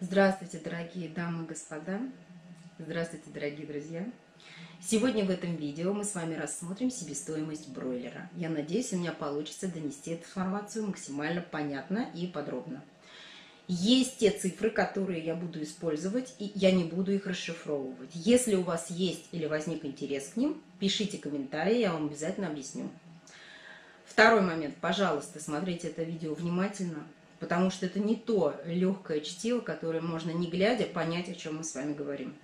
Здравствуйте, дорогие дамы и господа! Здравствуйте, дорогие друзья! Сегодня в этом видео мы с вами рассмотрим себестоимость бройлера. Я надеюсь, у меня получится донести эту информацию максимально понятно и подробно. Есть те цифры, которые я буду использовать, и я не буду их расшифровывать. Если у вас есть или возник интерес к ним, пишите комментарии, я вам обязательно объясню. Второй момент. Пожалуйста, смотрите это видео внимательно, потому что это не то легкое чтиво, которое можно, не глядя, понять, о чем мы с вами говорим.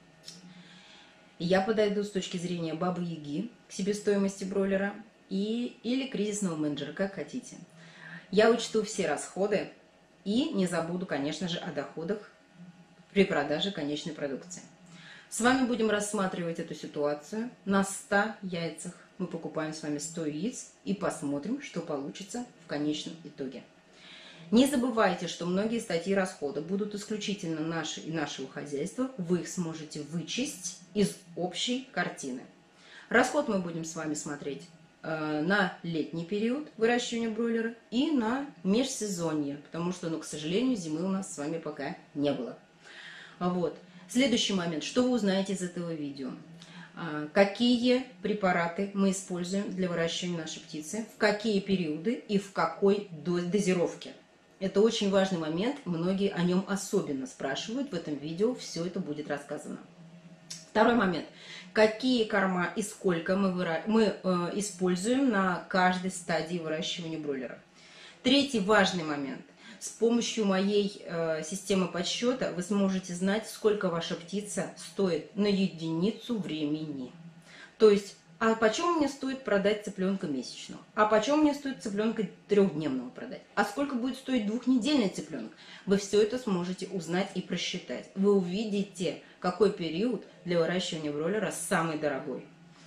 Я подойду с точки зрения бабы-яги к себестоимости бройлера или кризисного менеджера, как хотите. Я учту все расходы и не забуду, конечно же, о доходах при продаже конечной продукции. С вами будем рассматривать эту ситуацию на 100 яйцах. Мы покупаем с вами 100 яиц и посмотрим, что получится в конечном итоге. Не забывайте, что многие статьи расхода будут исключительно наши и нашего хозяйства. Вы их сможете вычесть из общей картины. Расход мы будем с вами смотреть на летний период выращивания бройлера и на межсезонье, потому что, к сожалению, зимы у нас с вами пока не было. Вот. Следующий момент. Что вы узнаете из этого видео? Какие препараты мы используем для выращивания нашей птицы, в какие периоды и в какой дозировке. Это очень важный момент, многие о нем особенно спрашивают, в этом видео все это будет рассказано. Второй момент. Какие корма и сколько мы используем на каждой стадии выращивания бройлера. Третий важный момент. С помощью моей системы подсчета вы сможете знать, сколько ваша птица стоит на единицу времени. То есть, а почем мне стоит продать цыпленка месячного? А почем мне стоит цыпленка трехдневного продать? А сколько будет стоить двухнедельный цыпленок? Вы все это сможете узнать и просчитать. Вы увидите, какой период для выращивания бройлера самый дорогой.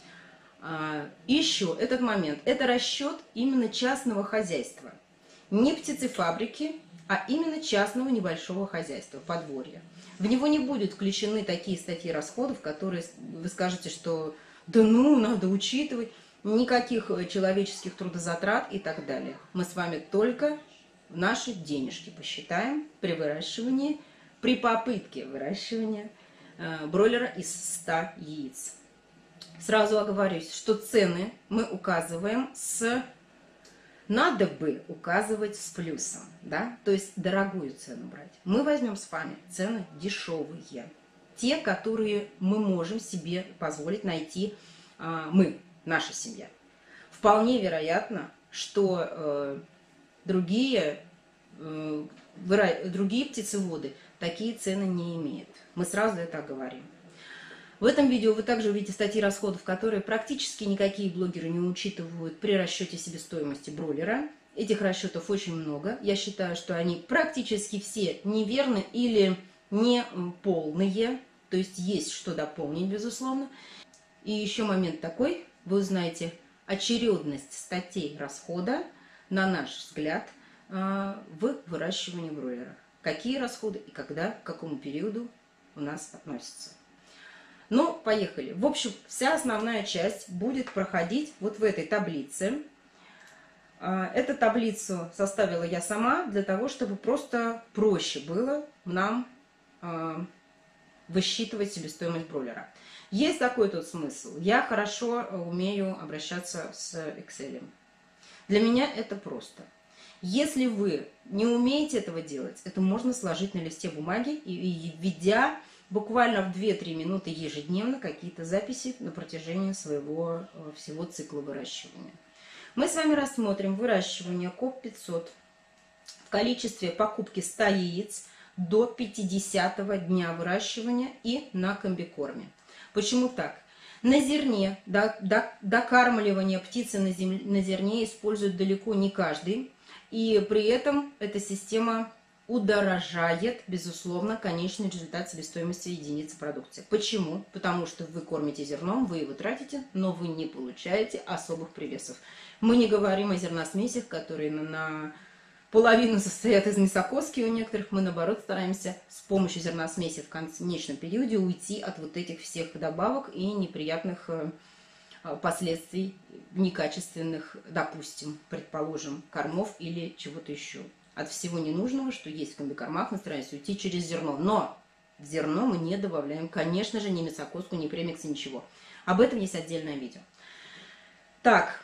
Еще этот момент. Это расчет именно частного хозяйства. Не птицефабрики, а именно частного небольшого хозяйства, подворья. В него не будут включены такие статьи расходов, которые вы скажете, что да ну, надо учитывать, никаких человеческих трудозатрат и так далее. Мы с вами только наши денежки посчитаем при выращивании, при попытке выращивания бройлера из 100 яиц. Сразу оговорюсь, что цены мы указываем надо бы указывать с плюсом, да, то есть дорогую цену брать. Мы возьмем с вами цены дешевые, те, которые мы можем себе позволить найти наша семья. Вполне вероятно, что другие птицеводы такие цены не имеют. Мы сразу это оговорим. В этом видео вы также увидите статьи расходов, которые практически никакие блогеры не учитывают при расчете себестоимости бройлера. Этих расчетов очень много. Я считаю, что они практически все неверны или не полные. То есть есть что дополнить, безусловно. И еще момент такой. Вы узнаете очередность статей расхода, на наш взгляд, в выращивании бройлера. Какие расходы и когда, к какому периоду у нас относятся. Ну, поехали. В общем, вся основная часть будет проходить вот в этой таблице. Эту таблицу составила я сама для того, чтобы просто проще было нам высчитывать себестоимость бройлера. Есть такой тут смысл. Я хорошо умею обращаться с Excel. Для меня это просто. Если вы не умеете этого делать, это можно сложить на листе бумаги и введя буквально в 2-3 минуты ежедневно какие-то записи на протяжении всего цикла выращивания. Мы с вами рассмотрим выращивание КОП-500 в количестве покупки 100 яиц до 50-го дня выращивания и на комбикорме. Почему так? На зерне, докармливание птицы на зерне использует далеко не каждый, и при этом эта система удорожает, безусловно, конечный результат себестоимости единицы продукции. Почему? Потому что вы кормите зерном, вы его тратите, но вы не получаете особых привесов. Мы не говорим о зерносмесях, которые наполовину состоят из мясокоски у некоторых. Мы, наоборот, стараемся с помощью зерносмеси в конечном периоде уйти от вот этих всех добавок и неприятных последствий некачественных, допустим, предположим, кормов или чего-то еще. от всего ненужного, что есть в комбикормах, мы стараемся уйти через зерно. Но в зерно мы не добавляем, конечно же, ни мясокоску, ни премикс, ничего. Об этом есть отдельное видео. Так,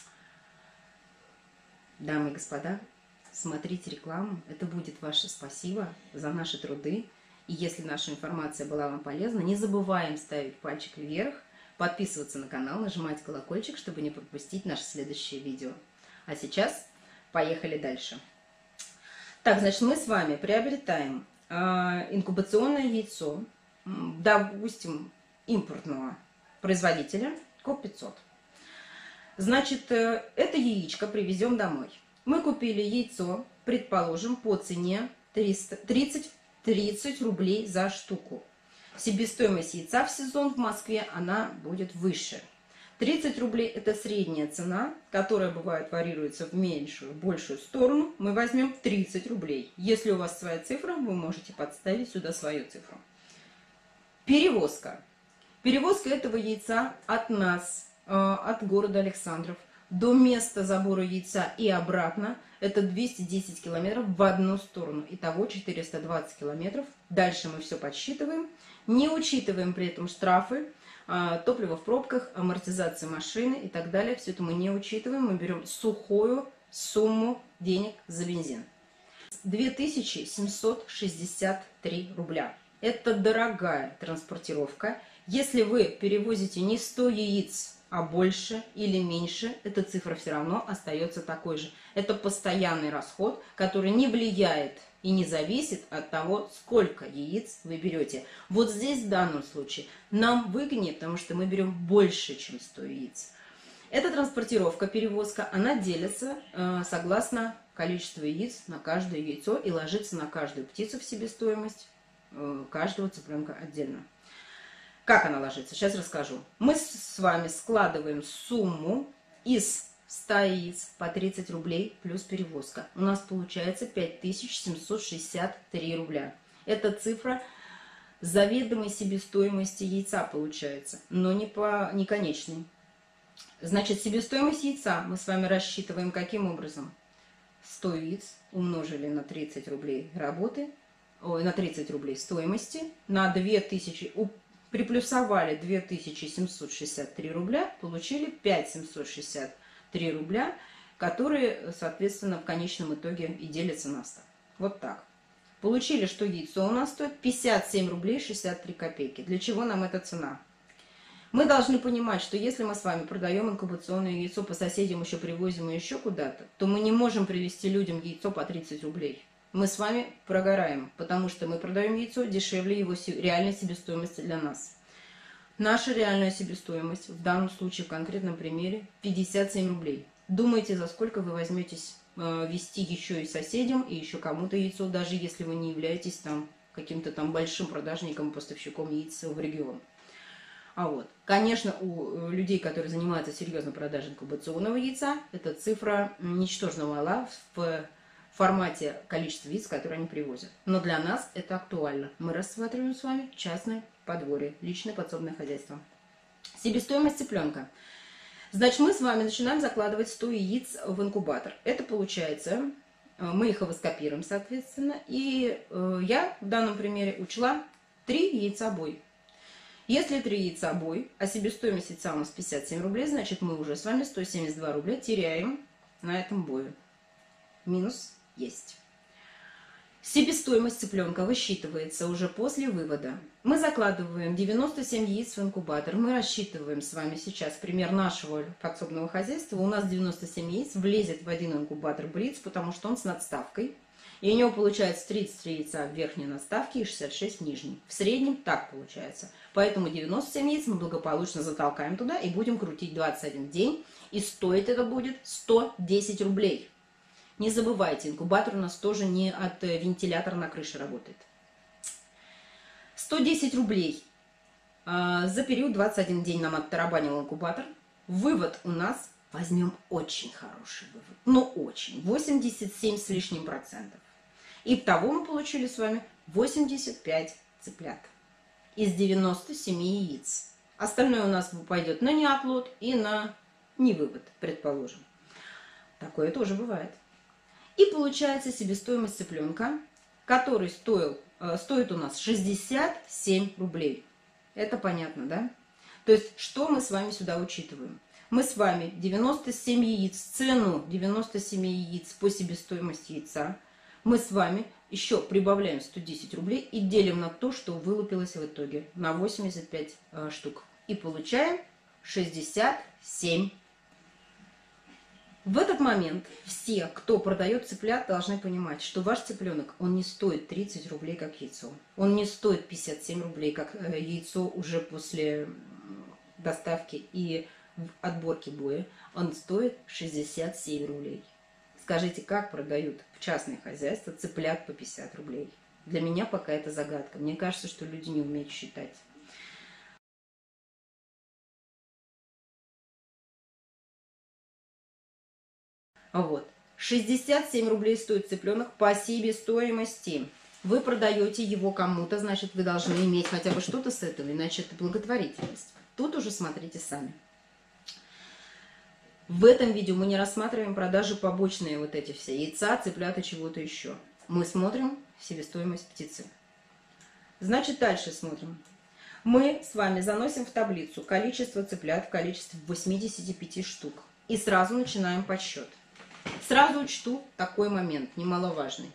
дамы и господа, смотрите рекламу. Это будет ваше спасибо за наши труды. И если наша информация была вам полезна, не забываем ставить пальчик вверх, подписываться на канал, нажимать колокольчик, чтобы не пропустить наше следующее видео. А сейчас поехали дальше. Так, значит, мы с вами приобретаем инкубационное яйцо, допустим, импортного производителя КОП-500. Значит, это яичко привезем домой. Мы купили яйцо, предположим, по цене 30 рублей за штуку. Себестоимость яйца в сезон в Москве, она будет выше. 30 рублей – это средняя цена, которая бывает варьируется в меньшую, в большую сторону. Мы возьмем 30 рублей. Если у вас своя цифра, вы можете подставить сюда свою цифру. Перевозка. Перевозка этого яйца от нас, от города Александров, до места забора яйца и обратно – это 210 километров в одну сторону. Итого 420 километров. Дальше мы все подсчитываем. Не учитываем при этом штрафы, топливо в пробках, амортизация машины и так далее. Все это мы не учитываем. Мы берем сухую сумму денег за бензин. 2763 рубля. Это дорогая транспортировка. Если вы перевозите не 100 яиц, а больше или меньше, эта цифра все равно остается такой же. Это постоянный расход, который не влияет и не зависит от того, сколько яиц вы берете. Вот здесь в данном случае нам выгоднее, потому что мы берем больше, чем 100 яиц. Эта транспортировка, перевозка, она делится согласно количеству яиц на каждое яйцо и ложится на каждую птицу в себестоимость каждого цыпленка отдельно. Как она ложится? Сейчас расскажу. Мы с вами складываем сумму из 100 яиц по 30 рублей плюс перевозка. У нас получается 5763 рубля. Это цифра заведомой себестоимости яйца получается, но не конечной. Значит, себестоимость яйца мы с вами рассчитываем каким образом? 100 яиц умножили на 30 рублей работы, на 30 рублей стоимости, на 2000 приплюсовали 2763 рубля, получили 5763 рубля, которые, соответственно, в конечном итоге и делятся на 100. Вот так. Получили, что яйцо у нас стоит 57 рублей 63 копейки. Для чего нам эта цена? Мы должны понимать, что если мы с вами продаем инкубационное яйцо, по соседям еще привозим еще куда-то, то мы не можем привезти людям яйцо по 30 рублей. Мы с вами прогораем, потому что мы продаем яйцо дешевле его реальной себестоимости для нас. Наша реальная себестоимость в данном случае, в конкретном примере, 57 рублей. Думайте, за сколько вы возьметесь вести еще и соседям, и еще кому-то яйцо, даже если вы не являетесь там каким-то там большим продажником, поставщиком яиц в регион. А вот, конечно, у людей, которые занимаются серьезно продажей инкубационного яйца, эта цифра ничтожно мала в формате количества яиц, которые они привозят. Но для нас это актуально. Мы рассматриваем с вами частное подворье, личное подсобное хозяйство. Себестоимость цыпленка. Значит, мы с вами начинаем закладывать 100 яиц в инкубатор. Это получается, мы их овоскопируем, соответственно. И я в данном примере учла 3 яйца бой. Если 3 яйца бой, а себестоимость яйца у нас 57 рублей, значит, мы уже с вами 172 рубля теряем на этом бою. Минус есть. Себестоимость цыпленка высчитывается уже после вывода. Мы закладываем 97 яиц в инкубатор. Мы рассчитываем с вами сейчас пример нашего подсобного хозяйства. У нас 97 яиц влезет в один инкубатор Блиц, потому что он с надставкой. И у него получается 33 яйца в верхней надставке и 66 в нижней. В среднем так получается. Поэтому 97 яиц мы благополучно затолкаем туда и будем крутить 21 день. И стоит это будет 110 рублей. Не забывайте, инкубатор у нас тоже не от вентилятора на крыше работает. 110 рублей. За период 21 день нам оттарабанил инкубатор. Вывод у нас, возьмем очень хороший вывод, но очень, 87 с лишним процентов. Итого мы получили с вами 85 цыплят из 97 яиц. Остальное у нас пойдет на неоплод и на невывод, предположим. Такое тоже бывает. И получается себестоимость цыпленка, который стоит у нас 67 рублей. Это понятно, да? То есть, что мы с вами сюда учитываем? Мы с вами 97 яиц, цену 97 яиц по себестоимости яйца, мы с вами еще прибавляем 110 рублей и делим на то, что вылупилось в итоге, на 85 штук. И получаем 67. В этот момент все, кто продает цыплят, должны понимать, что ваш цыпленок, он не стоит 30 рублей, как яйцо. Он не стоит 57 рублей, как яйцо уже после доставки и отборки боя. Он стоит 67 рублей. Скажите, как продают в частные хозяйства цыплят по 50 рублей? Для меня пока это загадка. Мне кажется, что люди не умеют считать. Вот. 67 рублей стоит цыпленок по себестоимости. Вы продаете его кому-то, значит, вы должны иметь хотя бы что-то с этого, иначе это благотворительность. Тут уже смотрите сами. В этом видео мы не рассматриваем продажи побочные, вот эти все, яйца, цыплят и чего-то еще. Мы смотрим себестоимость птицы. Значит, дальше смотрим. Мы с вами заносим в таблицу количество цыплят в количестве 85 штук. И сразу начинаем подсчет. Сразу учту такой момент, немаловажный.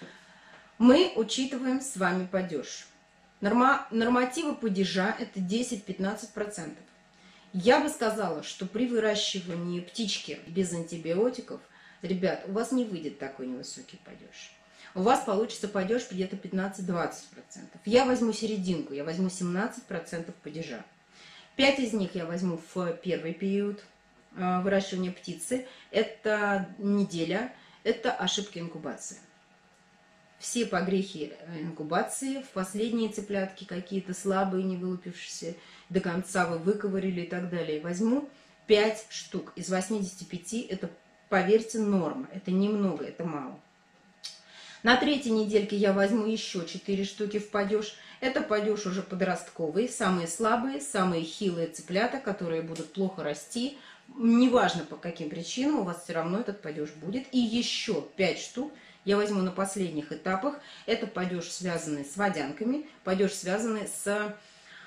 Мы учитываем с вами падеж. Нормативы падежа это 10-15%. Я бы сказала, что при выращивании птички без антибиотиков, ребят, у вас не выйдет такой невысокий падеж. У вас получится падеж где-то 15-20%. Я возьму серединку, я возьму 17% падежа. 5 из них я возьму в первый период выращивания птицы. Это неделя, это ошибки инкубации. Все погрехи инкубации, в последние цыплятки какие-то слабые, не вылупившиеся, до конца вы выковырили и так далее. Возьму 5 штук из 85, это, поверьте, норма. Это немного, это мало. На третьей недельке я возьму еще 4 штуки в падеж. Это падеж уже подростковый, самые слабые, самые хилые цыплята, которые будут плохо расти. Неважно по каким причинам, у вас все равно этот падеж будет. И еще 5 штук я возьму на последних этапах. Это падеж, связанный с водянками, падеж, связанный с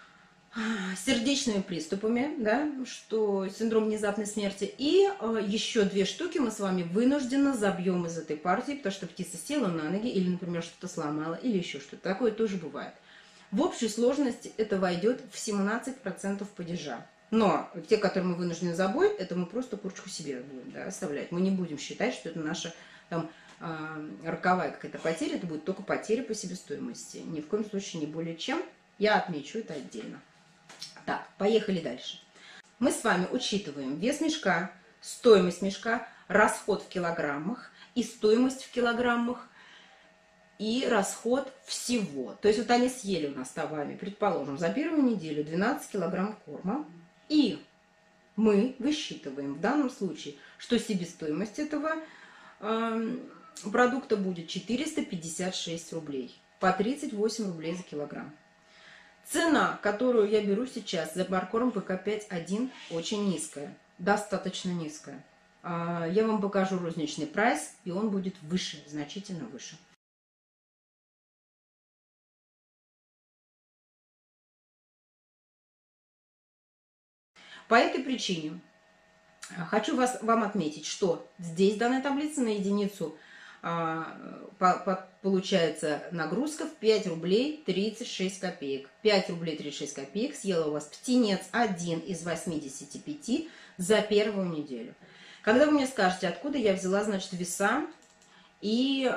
сердечными приступами, да, что синдром внезапной смерти. И еще 2 штуки мы с вами вынужденно забьем из этой партии, потому что птица села на ноги или, например, что-то сломала, или еще что-то. Такое тоже бывает. В общей сложности это войдет в 17% падежа. Но те, которые мы вынуждены забой, это мы просто курочку себе будем, да, оставлять. Мы не будем считать, что это наша там роковая какая-то потеря, это будет только потеря по себестоимости. Ни в коем случае не более чем. Я отмечу это отдельно. Так, поехали дальше. Мы с вами учитываем вес мешка, стоимость мешка, расход в килограммах и стоимость в килограммах и расход всего. То есть вот они съели у нас товарами, предположим, за первую неделю 12 килограмм корма. И мы высчитываем в данном случае, что себестоимость этого продукта будет 456 рублей, по 38 рублей за килограмм. Цена, которую я беру сейчас за Баркорм ПК-5.1, очень низкая, достаточно низкая. Я вам покажу розничный прайс, и он будет выше, значительно выше. По этой причине хочу вам отметить, что здесь в данной таблице на единицу получается нагрузка в 5 рублей 36 копеек. 5 рублей 36 копеек съела у вас птенец 1 из 85 за первую неделю. Когда вы мне скажете, откуда я взяла, значит, веса и...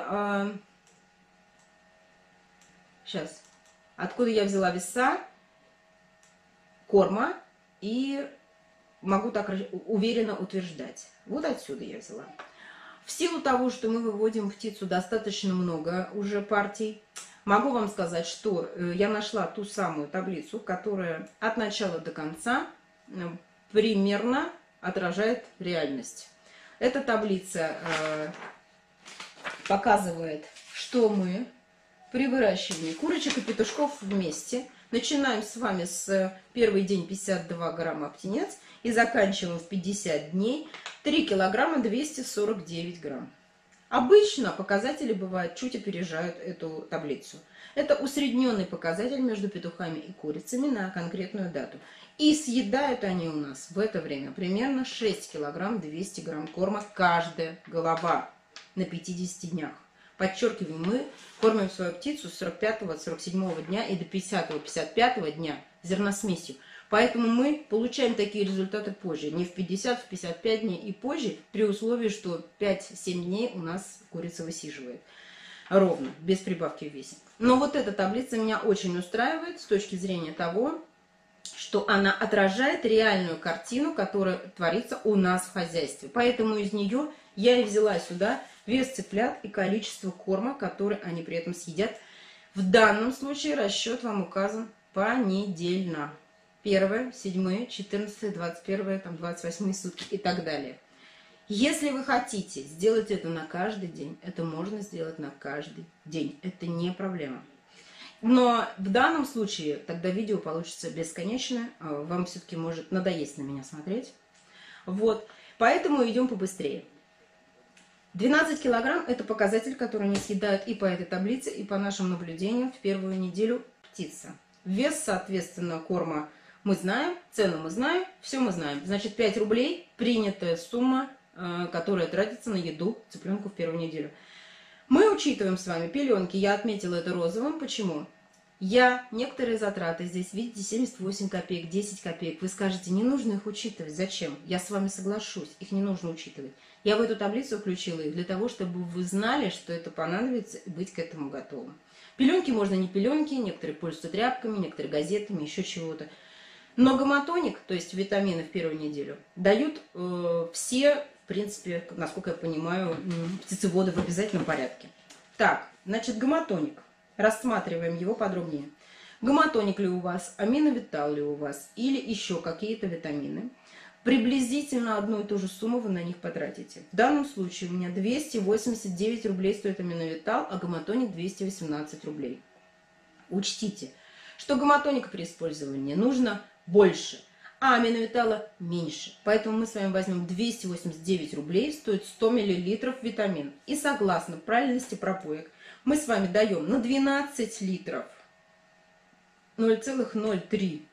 сейчас. Откуда я взяла веса корма и... могу так уверенно утверждать. Вот отсюда я взяла. В силу того, что мы выводим птицу достаточно много уже партий, могу вам сказать, что я нашла ту самую таблицу, которая от начала до конца примерно отражает реальность. Эта таблица показывает, что мы при выращивании курочек и петушков вместе начинаем с вами с первый день 52 грамма птенец и заканчиваем в 50 дней 3 килограмма 249 грамм. Обычно показатели бывают чуть опережают эту таблицу. Это усредненный показатель между петухами и курицами на конкретную дату. И съедают они у нас в это время примерно 6 килограмм 200 грамм корма каждая голова на 50 днях. Подчеркиваю, мы кормим свою птицу с 45-47 дня и до 50-55 дня зерносмесью. Поэтому мы получаем такие результаты позже, не в 50, в 55 дней и позже, при условии, что 5-7 дней у нас курица высиживает ровно, без прибавки в весе. Но вот эта таблица меня очень устраивает с точки зрения того, что она отражает реальную картину, которая творится у нас в хозяйстве. Поэтому из нее я и взяла сюда вес цыплят и количество корма, который они при этом съедят. В данном случае расчет вам указан понедельно. 1, 7, 14, 21, 28 сутки и так далее. Если вы хотите сделать это на каждый день, это можно сделать на каждый день. Это не проблема. Но в данном случае тогда видео получится бесконечное. Вам все-таки может надоесть на меня смотреть. Вот. Поэтому идем побыстрее. 12 килограмм – это показатель, который они съедают и по этой таблице, и по нашим наблюдениям в первую неделю птица. Вес, соответственно, корма мы знаем, цену мы знаем, все мы знаем. Значит, 5 рублей – принятая сумма, которая тратится на еду цыпленку в первую неделю. Мы учитываем с вами пеленки. Я отметила это розовым. Почему? Я некоторые затраты здесь, видите, 78 копеек, 10 копеек. Вы скажете, не нужно их учитывать. Зачем? Я с вами соглашусь, их не нужно учитывать. Я в эту таблицу включила их для того, чтобы вы знали, что это понадобится, и быть к этому готовым. Пеленки можно не пеленки, некоторые пользуются тряпками, некоторые газетами, еще чего-то. Но гоматоник, то есть витамины в первую неделю, дают все, в принципе, насколько я понимаю, птицеводы в обязательном порядке. Так, значит, гоматоник. Рассматриваем его подробнее. Гоматоник ли у вас, аминовитал ли у вас, или еще какие-то витамины. Приблизительно одну и ту же сумму вы на них потратите. В данном случае у меня 289 рублей стоит аминовитал, а гоматоник 218 рублей. Учтите, что гоматоника при использовании нужно больше, а аминовитала меньше. Поэтому мы с вами возьмем 289 рублей, стоит 100 мл витамин. И согласно правильности пропоек, мы с вами даем на 12 литров 0,03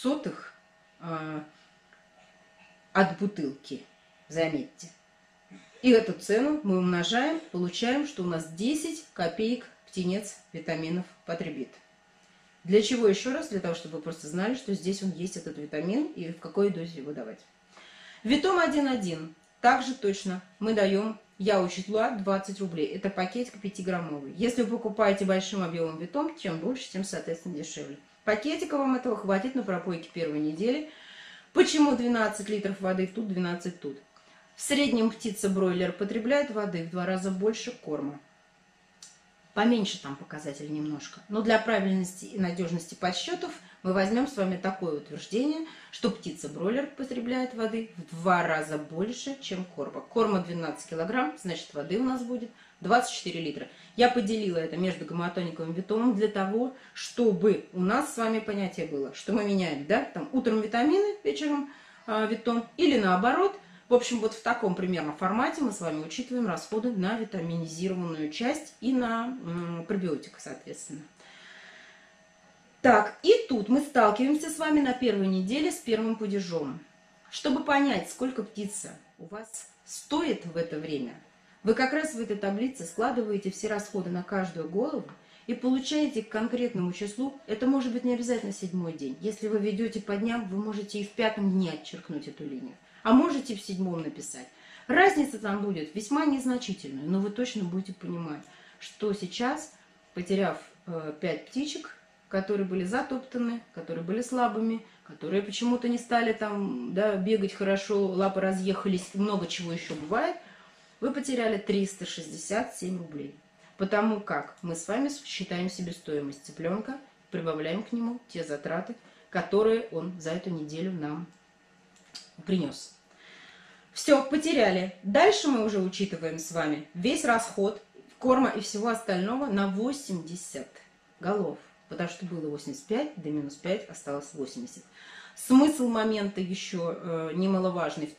от бутылки, заметьте. И эту цену мы умножаем, получаем, что у нас 10 копеек птенец витаминов потребит. Для чего еще раз? Для того, чтобы вы просто знали, что здесь он есть, этот витамин, и в какой дозе его давать. Витом 1,1. Также точно мы даем, я учитла, 20 рублей. Это пакетик 5-граммовый. Если вы покупаете большим объемом витом, чем больше, тем, соответственно, дешевле. Пакетика вам этого хватит на пропойке первой недели. Почему 12 литров воды тут, 12 тут? В среднем птица-бройлер потребляет воды в 2 раза больше корма. Поменьше там показатель немножко. Но для правильности и надежности подсчетов мы возьмем с вами такое утверждение, что птица-бройлер потребляет воды в 2 раза больше, чем корма. Корма 12 килограмм, значит воды у нас будет 24 литра. Я поделила это между гоматоником и витомом для того, чтобы у нас с вами понятие было, что мы меняем, да, там утром витамины, вечером витом, или наоборот. В общем, вот в таком примерно формате мы с вами учитываем расходы на витаминизированную часть и на пробиотик, соответственно. Так, и тут мы сталкиваемся с вами на первой неделе с первым падежом. Чтобы понять, сколько птица у вас стоит в это время, вы как раз в этой таблице складываете все расходы на каждую голову и получаете к конкретному числу, это может быть не обязательно 7-й день. Если вы ведете по дням, вы можете и в 5-м дне отчеркнуть эту линию. А можете в 7-м написать. Разница там будет весьма незначительная, но вы точно будете понимать, что сейчас, потеряв 5 птичек, которые были затоптаны, которые были слабыми, которые почему-то не стали там, да, бегать хорошо, лапы разъехались, много чего еще бывает, вы потеряли 367 рублей. Потому как мы с вами считаем себестоимость цыпленка, прибавляем к нему те затраты, которые он за эту неделю нам принес. Все, потеряли. Дальше мы уже учитываем с вами весь расход корма и всего остального на 80 голов. Потому что было 85, до минус 5 осталось 80. Смысл момента еще немаловажный в том,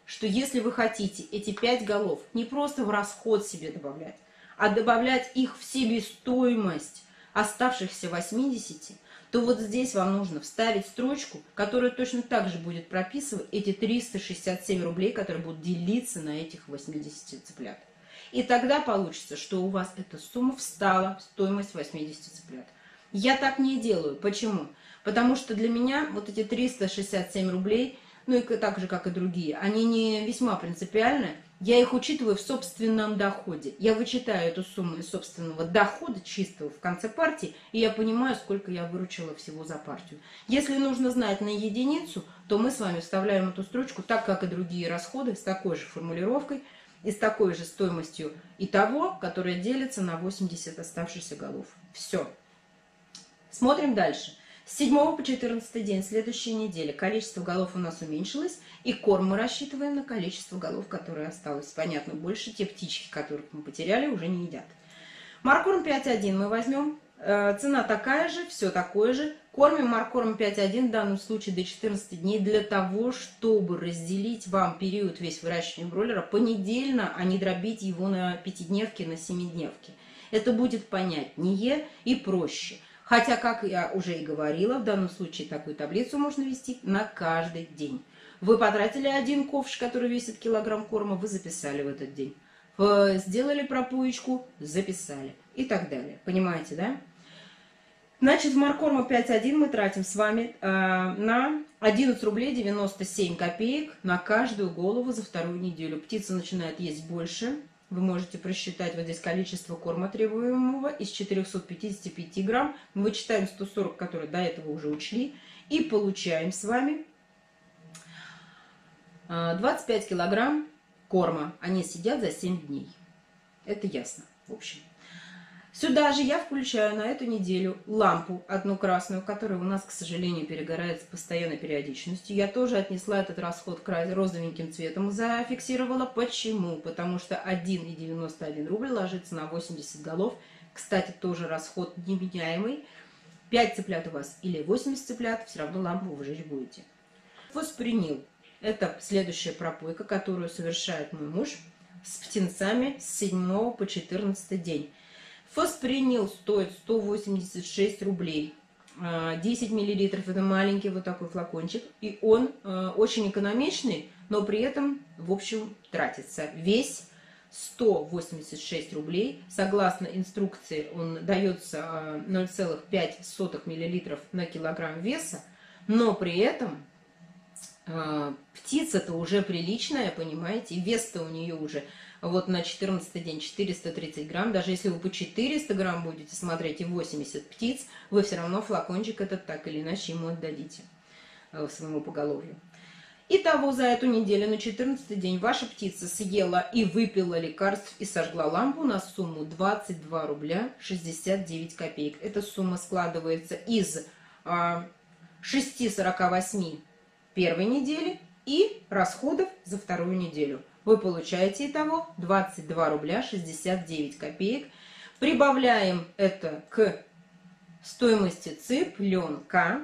что если вы хотите эти 5 голов не просто в расход себе добавлять, а добавлять их в себестоимость оставшихся 80, то вот здесь вам нужно вставить строчку, которая точно так же будет прописывать эти 367 рублей, которые будут делиться на этих 80 цыплят. И тогда получится, что у вас эта сумма встала в стоимость 80 цыплят. Я так не делаю. Почему? Потому что для меня вот эти 367 рублей, ну и так же, как и другие, они не весьма принципиальны. Я их учитываю в собственном доходе. Я вычитаю эту сумму из собственного дохода чистого в конце партии, и я понимаю, сколько я выручила всего за партию. Если нужно знать на единицу, то мы с вами вставляем эту строчку так, как и другие расходы, с такой же формулировкой и с такой же стоимостью итого, которая делится на 80 оставшихся голов. Все. Смотрим дальше. С 7 по 14 день следующей недели количество голов у нас уменьшилось, и корм мы рассчитываем на количество голов, которое осталось. Понятно, больше те птички, которых мы потеряли, уже не едят. Маркорм 5.1 мы возьмем. Цена такая же, все такое же. Кормим маркорм 5.1 в данном случае до 14 дней для того, чтобы разделить вам период весь выращивания бройлера понедельно, а не дробить его на 5-дневки, на 7-дневки. Это будет понятнее и проще. Хотя, как я уже и говорила, в данном случае такую таблицу можно вести на каждый день. Вы потратили один ковш, который весит килограмм корма, вы записали в этот день. Сделали пропоечку, записали и так далее. Понимаете, да? Значит, в маркорма 5.1 мы тратим с вами на 11 рублей 97 копеек на каждую голову за вторую неделю. Птица начинает есть больше. Вы можете просчитать вот здесь количество корма требуемого из 455 грамм. Мы вычитаем 140, которые до этого уже учли. И получаем с вами 25 килограмм корма. Они сидят за 7 дней. Это ясно, в общем. Сюда же я включаю на эту неделю лампу одну красную, которая у нас, к сожалению, перегорает с постоянной периодичностью. Я тоже отнесла этот расход розовеньким цветом, зафиксировала. Почему? Потому что 1,91 рубль ложится на 80 голов. Кстати, тоже расход неменяемый. 5 цыплят у вас или 80 цыплят, все равно лампу вы жечь будете. Фоспринил. Это следующая пропойка, которую совершает мой муж с птенцами с 7 по 14 день. Фоспринил стоит 186 рублей. 10 миллилитров, это маленький вот такой флакончик. И он очень экономичный, но при этом, в общем, тратится. Весь 186 рублей. Согласно инструкции, он дается 0,5 миллилитров на килограмм веса. Но при этом птица-то уже приличная, понимаете, и вес-то у нее уже вот на 14 день 430 грамм. Даже если вы по 400 грамм будете смотреть и 80 птиц, вы все равно флакончик этот так или иначе ему отдадите своему поголовью. Итого за эту неделю на 14 день ваша птица съела и выпила лекарств и сожгла лампу на сумму 22 рубля 69 копеек. Эта сумма складывается из 6,48 первой недели и расходов за вторую неделю. Вы получаете итого 22 рубля 69 копеек. Прибавляем это к стоимости цыпленка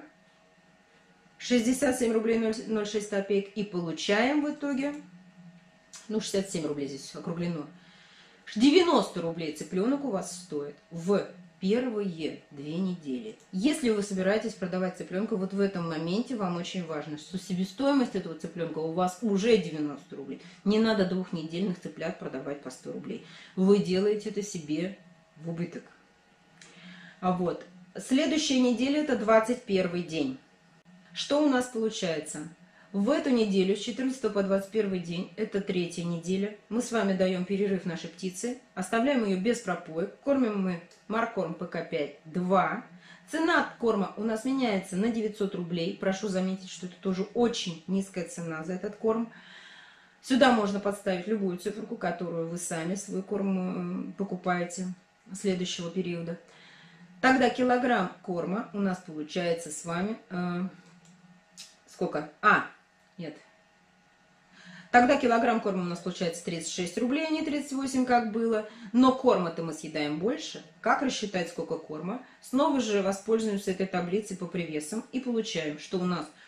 67 рублей 06 копеек и получаем в итоге, ну 67 рублей здесь округлено, 90 рублей цыпленок у вас стоит в первые 2 недели. Если вы собираетесь продавать цыпленка, вот в этом моменте вам очень важно, что себестоимость этого цыпленка у вас уже 90 рублей. Не надо 2-недельных цыплят продавать по 100 рублей. Вы делаете это себе в убыток. Вот. Следующая неделя это 21 день. Что у нас получается? В эту неделю, с 14 по 21 день, это 3-я неделя, мы с вами даем перерыв нашей птице, оставляем ее без пропоек, кормим мы маркорм ПК-5 2. Цена корма у нас меняется на 900 рублей. Прошу заметить, что это тоже очень низкая цена за этот корм. Сюда можно подставить любую циферку, которую вы сами свой корм покупаете следующего периода. Тогда килограмм корма у нас получается с вами... сколько? Нет. Тогда килограмм корма у нас получается 36 рублей, а не 38, как было. Но корма-то мы съедаем больше. Как рассчитать, сколько корма? Снова же воспользуемся этой таблицей по привесам и получаем, что у нас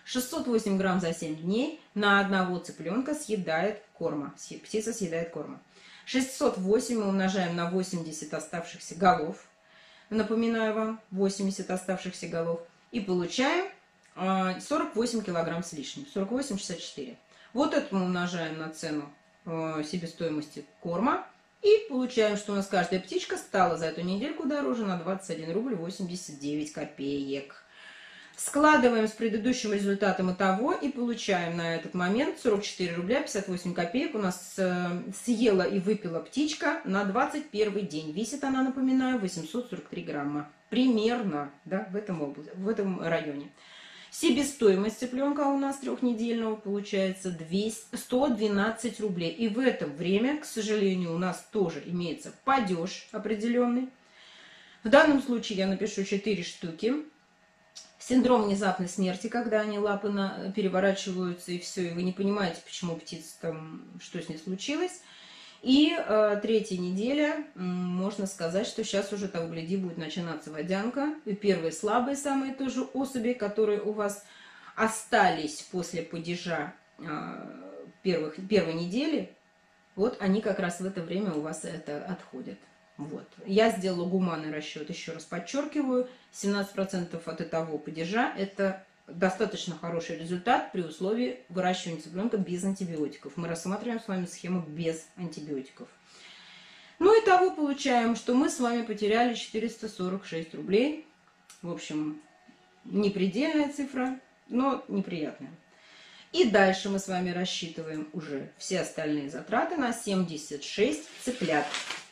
608 грамм за 7 дней на одного цыпленка съедает корма. Птица съедает корма. 608 мы умножаем на 80 оставшихся голов. Напоминаю вам, 80 оставшихся голов. И получаем 48 килограмм с лишним. 48,64. Вот это мы умножаем на цену себестоимости корма. И получаем, что у нас каждая птичка стала за эту недельку дороже на 21 рубль 89 копеек. Складываем с предыдущим результатом итого и получаем на этот момент 44 рубля 58 копеек у нас съела и выпила птичка на 21 день. Весит она, напоминаю, 843 грамма. Примерно, да, в этом районе. Себестоимость цыпленка у нас трехнедельного получается 112 рублей. И в это время, к сожалению, у нас тоже имеется падеж определенный. В данном случае я напишу 4 штуки. Синдром внезапной смерти, когда они лапы переворачиваются и все, и вы не понимаете, почему птица там, что с ней случилось. И третья неделя, можно сказать, что сейчас уже, того гляди, будет начинаться водянка. И первые слабые самые тоже особи, которые у вас остались после падежа первой недели, вот они как раз в это время у вас это отходят. Вот. Я сделала гуманный расчет, еще раз подчеркиваю, 17% от этого падежа – это достаточно хороший результат при условии выращивания цыпленка без антибиотиков. Мы рассматриваем с вами схему без антибиотиков. Ну и того получаем, что мы с вами потеряли 446 рублей. В общем, непредельная цифра, но неприятная. И дальше мы с вами рассчитываем уже все остальные затраты на 76 цыплят.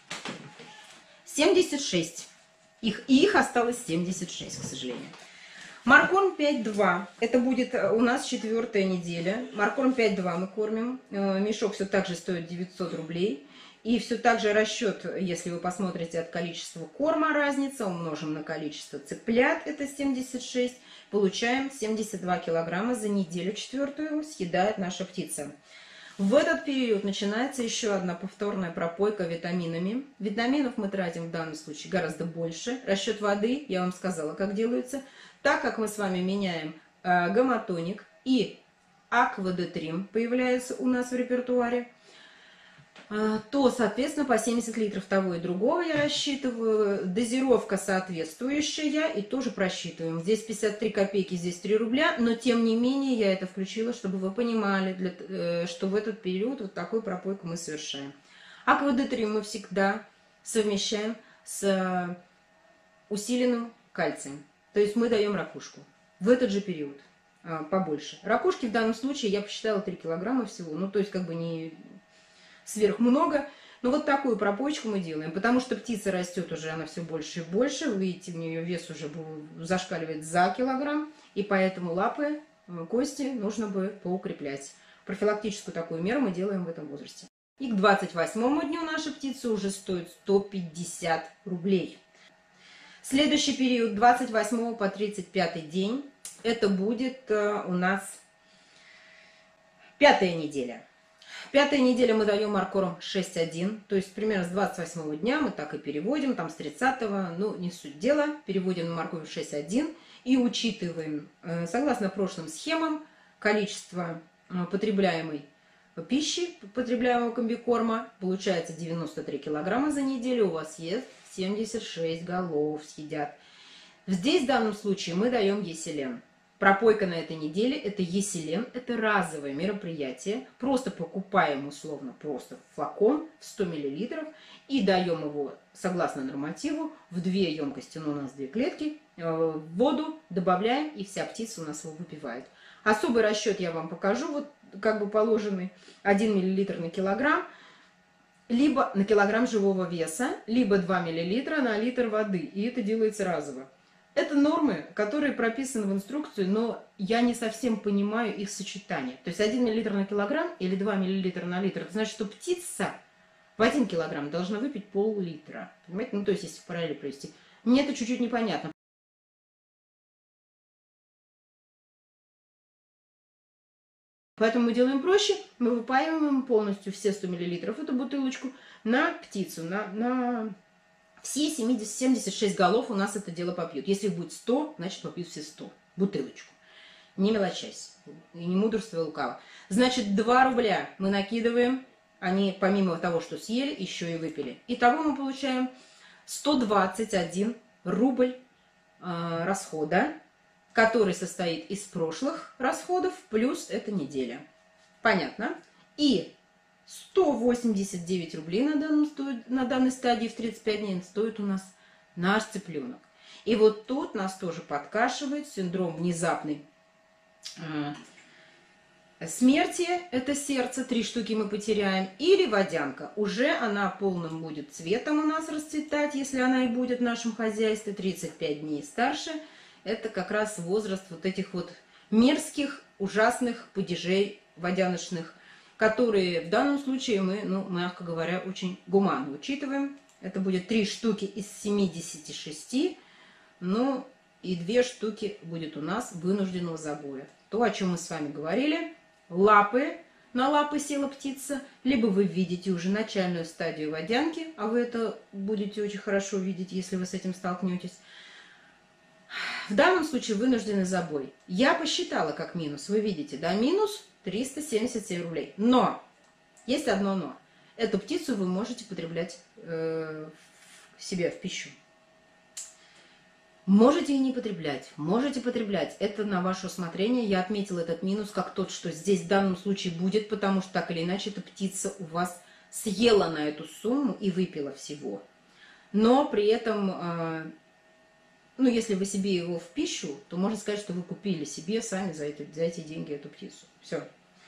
76. Их осталось 76, к сожалению. Моркорм 5.2. Это будет у нас 4-я неделя. Моркорм 5.2 мы кормим. Мешок все так же стоит 900 рублей. И все так же расчет, если вы посмотрите от количества корма разница, умножим на количество цыплят, это 76. Получаем 72 килограмма за неделю 4-ю съедает наша птица. В этот период начинается еще одна повторная пропойка витаминами. Витаминов мы тратим в данном случае гораздо больше. Расчет воды, я вам сказала, как делается. Так как мы с вами меняем гоматоник и аквадетрим появляется у нас в репертуаре, то, соответственно, по 70 литров того и другого я рассчитываю. Дозировка соответствующая и тоже просчитываем. Здесь 53 копейки, здесь 3 рубля, но тем не менее я это включила, чтобы вы понимали, что в этот период вот такую пропойку мы совершаем. Аквадетрим мы всегда совмещаем с усиленным кальцием. То есть мы даем ракушку в этот же период побольше. Ракушки в данном случае я посчитала 3 килограмма всего, ну то есть как бы не сверх много, но вот такую пропойку мы делаем, потому что птица растет уже, она все больше и больше, вы видите, у нее вес уже зашкаливает за килограмм, и поэтому лапы, кости нужно бы поукреплять. Профилактическую такую меру мы делаем в этом возрасте. И к 28-му дню наша птица уже стоит 150 рублей. Следующий период, 28 по 35 день, это будет у нас 5-я неделя. 5-я неделя мы даем моркорм 6.1, то есть примерно с 28 дня мы так и переводим, там с 30-го, ну не суть дела, переводим на морковь 6.1 и учитываем, согласно прошлым схемам, количество потребляемой пищи, потребляемого комбикорма, получается 93 килограмма за неделю, у вас есть 76 голов съедят. Здесь в данном случае мы даем еселен. Пропойка на этой неделе – это еселен, это разовое мероприятие. Просто покупаем условно просто флакон в 100 мл и даем его, согласно нормативу, в 2 емкости, но у нас 2 клетки, в воду добавляем, и вся птица у нас его выпивает. Особый расчет я вам покажу, вот как бы положенный 1 мл на килограмм, либо на килограмм живого веса, либо 2 мл на литр воды, и это делается разово. Это нормы, которые прописаны в инструкции, но я не совсем понимаю их сочетание. То есть 1 мл на килограмм или 2 мл на литр, это значит, что птица в 1 килограмм должна выпить пол-литра. Понимаете? Ну, то есть, если в параллели провести. Мне это чуть-чуть непонятно. Поэтому мы делаем проще, мы выпаиваем полностью все 100 мл эту бутылочку на птицу, на все 76 голов у нас это дело попьют. Если будет 100, значит попьют все 100. Бутылочку. Не мелочась и не мудрствуй лукаво. Значит, 2 рубля мы накидываем, они помимо того, что съели, еще и выпили. Итого мы получаем 121 рубль расхода, который состоит из прошлых расходов плюс эта неделя. Понятно? И 189 рублей на данной стадии в 35 дней стоит у нас наш цыпленок. И вот тут нас тоже подкашивает синдром внезапной смерти, это сердце, 3 штуки мы потеряем, или водянка. Уже она полным будет цветом у нас расцветать, если она и будет в нашем хозяйстве, 35 дней старше. Это как раз возраст вот этих вот мерзких, ужасных падежей водяночных, которые в данном случае мы, ну, мягко говоря, очень гуманно учитываем. Это будет 3 штуки из 76, ну и 2 штуки будет у нас вынужденного забоя. То, о чем мы с вами говорили, лапы, на лапы села птица, либо вы видите уже начальную стадию водянки, а вы это будете очень хорошо видеть, если вы с этим столкнетесь. В данном случае вынужденный забой. Я посчитала как минус, вы видите, да, минус 377 рублей. Но, есть одно но. Эту птицу вы можете потреблять себе в пищу. Можете и не потреблять, можете потреблять. Это на ваше усмотрение. Я отметила этот минус как тот, что здесь в данном случае будет, потому что так или иначе эта птица у вас съела на эту сумму и выпила всего. Но при этом, ну, если вы себе его в пищу, то можно сказать, что вы купили себе сами за эти деньги эту птицу. Все.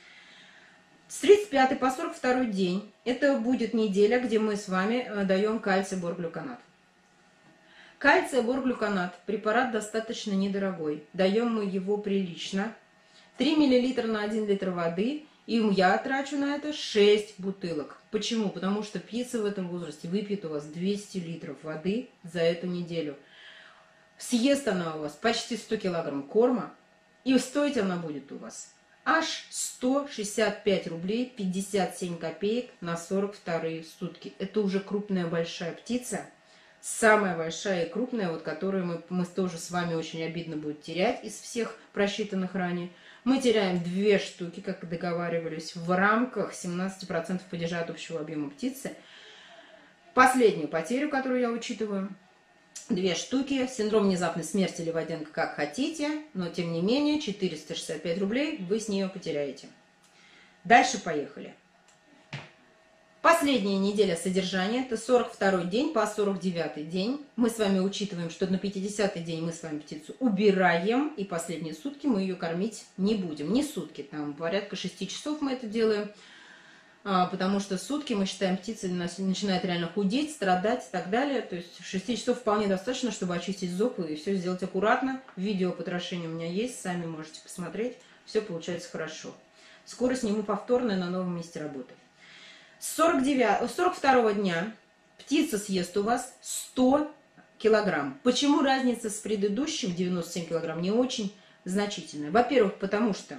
С 35 по 42 день это будет неделя, где мы с вами даем кальций борглюконат. Кальций борглюконат – препарат достаточно недорогой. Даем мы его прилично. 3 мл на 1 литр воды. И я трачу на это 6 бутылок. Почему? Потому что птица в этом возрасте выпьет у вас 200 литров воды за эту неделю. Съест она у вас почти 100 килограмм корма. И стоить она будет у вас аж 165 рублей 57 копеек на 42 сутки. Это уже крупная большая птица. Самая большая и крупная, вот которую мы тоже с вами очень обидно будет терять из всех просчитанных ранее. Мы теряем 2 штуки, как договаривались, в рамках 17% падежа от общего объема птицы. Последнюю потерю, которую я учитываю, 2 штуки, синдром внезапной смерти или водянка, как хотите, но тем не менее 465 рублей вы с нее потеряете. Дальше поехали. Последняя неделя содержания, это 42 день по 49 день. Мы с вами учитываем, что на 50-й день мы с вами птицу убираем, и последние сутки мы ее кормить не будем. Не сутки, там порядка 6 часов мы это делаем, потому что сутки, мы считаем, птица начинает реально худеть, страдать и так далее. То есть 6 часов вполне достаточно, чтобы очистить зоб и все сделать аккуратно. Видео потрошения у меня есть, сами можете посмотреть. Все получается хорошо. Скоро сниму повторное на новом месте работы. С 42 дня птица съест у вас 100 килограмм. Почему разница с предыдущим 97 килограмм не очень значительная? Во-первых, потому что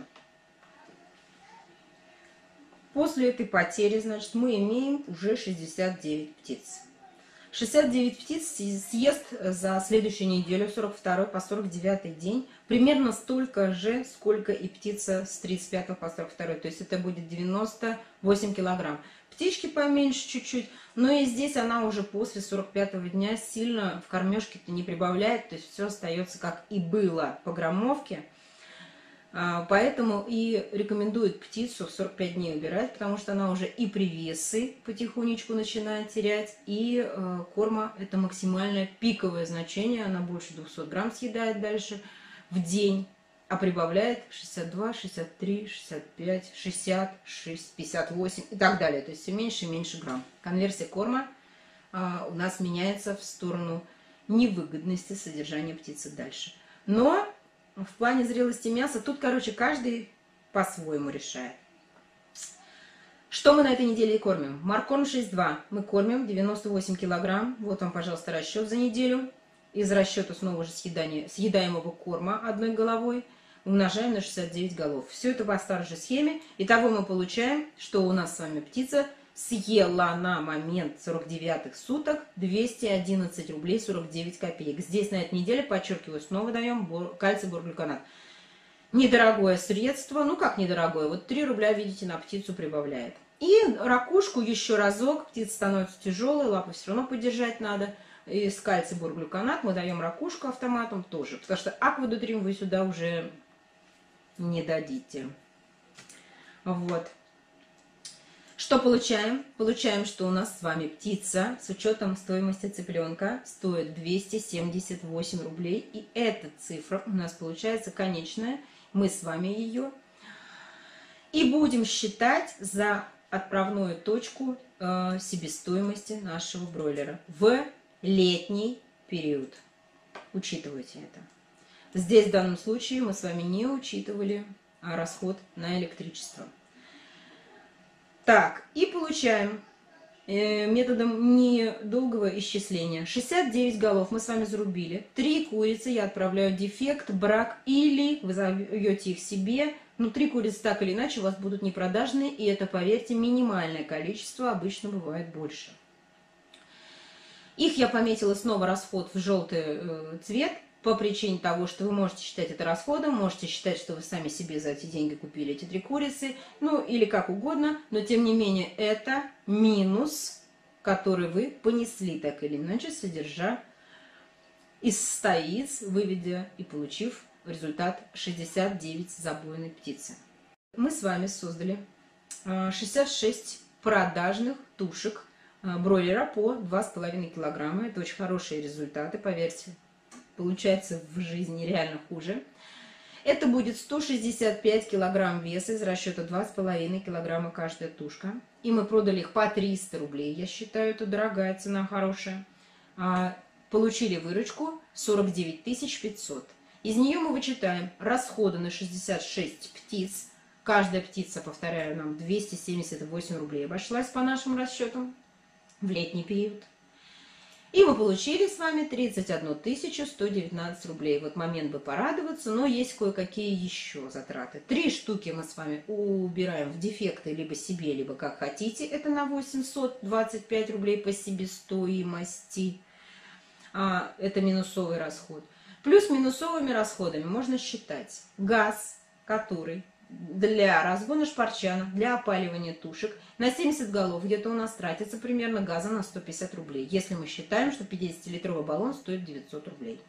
после этой потери, значит, мы имеем уже 69 птиц. 69 птиц съест за следующую неделю, 42 по 49 день, примерно столько же, сколько и птица с 35 по 42. То есть это будет 98 килограмм. Птички поменьше чуть-чуть, но и здесь она уже после 45 дня сильно в кормежке-то не прибавляет, то есть все остается как и было по граммовке. Поэтому и рекомендуют птицу в 45 дней убирать, потому что она уже и привесы потихонечку начинает терять, и корма – это максимальное пиковое значение, она больше 200 грамм съедает дальше в день, а прибавляет 62, 63, 65, 60, 58 и так далее. То есть все меньше и меньше грамм. Конверсия корма у нас меняется в сторону невыгодности содержания птицы дальше. Но в плане зрелости мяса тут, короче, каждый по-своему решает. Что мы на этой неделе кормим? Маркорм 6.2 мы кормим 98 килограмм. Вот вам, пожалуйста, расчет за неделю. Из расчета снова же съедаемого корма одной головой умножаем на 69 голов. Все это по старой же схеме. Итого мы получаем, что у нас с вами птица съела на момент 49-х суток 211 рублей 49 копеек. Здесь на этой неделе, подчеркиваю, снова даем кальций борглюконат. недорогое средство. Ну, как недорогое? Вот 3 рубля, видите, на птицу прибавляет. И ракушку еще разок. Птица становится тяжелой, лапы все равно поддержать надо. И с кальций борглюконат мы даем ракушку автоматом тоже. Потому что аквадутрим вы сюда уже не дадите. Вот. Что получаем? Получаем, что у нас с вами птица с учетом стоимости цыпленка стоит 278 рублей. И эта цифра у нас получается конечная. Мы с вами ее. И будем считать за отправную точку себестоимости нашего бройлера в летний период. Учитывайте это. Здесь в данном случае мы с вами не учитывали расход на электричество. Так, и получаем методом недолгого исчисления. 69 голов мы с вами зарубили. 3 курицы я отправляю дефект, брак, или вы зовете их себе. Ну, 3 курицы так или иначе у вас будут непродажные, и это, поверьте, минимальное количество, обычно бывает больше. Их я пометила снова расход в желтый цвет, по причине того, что вы можете считать это расходом, можете считать, что вы сами себе за эти деньги купили эти 3 курицы, ну или как угодно, но тем не менее это минус, который вы понесли так или иначе, содержа из 100 яиц, выведя и получив результат 69 забойной птицы. Мы с вами создали 66 продажных тушек бройлера по 2,5 килограмма. Это очень хорошие результаты, поверьте. Получается в жизни реально хуже. Это будет 165 килограмм веса из расчета 2,5 килограмма каждая тушка. И мы продали их по 300 рублей. Я считаю, это дорогая цена, хорошая. Получили выручку 49 500. Из нее мы вычитаем расходы на 66 птиц. Каждая птица, повторяю, нам 278 рублей обошлась по нашим расчетам в летний период. И мы получили с вами 31 119 рублей. Вот момент бы порадоваться, но есть кое-какие еще затраты. 3 штуки мы с вами убираем в дефекты либо себе, либо как хотите. Это на 825 рублей по себестоимости. Это минусовый расход. Плюс минусовыми расходами можно считать газ, который для разгона шпарчанов, для опаливания тушек на 70 голов где-то у нас тратится примерно газа на 150 рублей, если мы считаем, что 50-литровый баллон стоит 900 рублей.